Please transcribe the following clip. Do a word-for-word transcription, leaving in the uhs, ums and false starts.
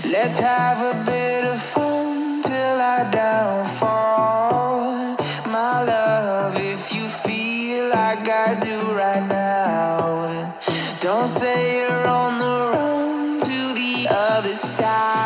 Let's have a bit of fun till I downfall. My love, if you feel like I do right now, don't say you're on the run to the other side.